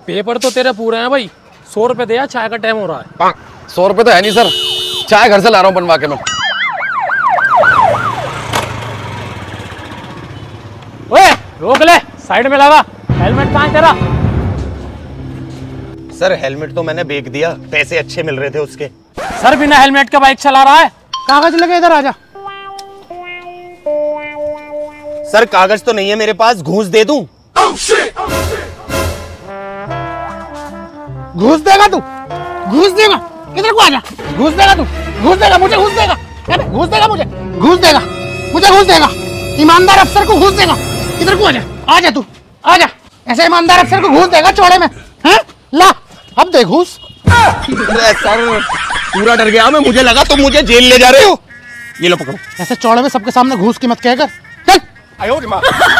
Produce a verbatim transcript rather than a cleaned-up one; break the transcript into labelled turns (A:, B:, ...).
A: Paper तो तेरे पूरे हैं भाई। सौ रुपए दे, चाय का टाइम हो रहा है।
B: सौ रुपए तो है नहीं सर, चाय घर से ला रहा हूँ बनवा के मैं।
A: ओए रोक ले, साइड में लगा। हेलमेट कहाँ है तेरा?
C: सर हेलमेट तो मैंने बेच दिया, पैसे अच्छे मिल रहे थे उसके।
A: सर बिना हेलमेट का बाइक चला रहा है। कागज लगे, इधर आजा।
C: सर कागज तो नहीं है मेरे पास, घूस दे दूं?
D: घूस देगा तू? घूस देगा? इधर को आजा। घूस देगा तू? घूस देगा मुझे? घूस देगा? घूस देगा मुझे? घूस देगा मुझे? घूस देगा? ईमानदार अफसर को घूस देगा? इधर को आजा। आजा तू, आजा। ऐसे ईमानदार अफसर को घूस देगा चौड़े में? हैं? ला अब दे घूस।
C: सर पूरा डर गया मैं, मुझे लगा तुम मुझे जेल ले जा रहे हो। ये लो पकड़ो।
D: ऐसे चौड़े में सबके सामने घूस की मत कहकर। चल।
C: आयो